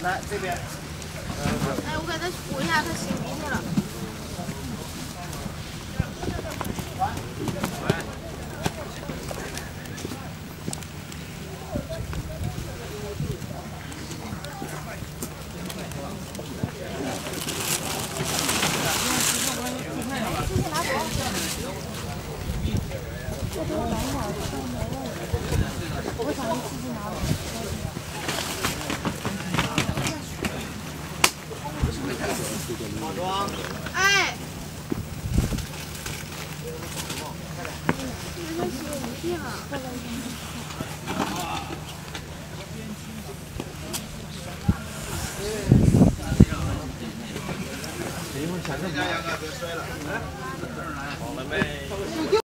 来这边。 哎，我给他补一下，他擤鼻涕了。 化妆。 哎。因为他擤鼻涕了。 一会儿前头。别摔了。好了没？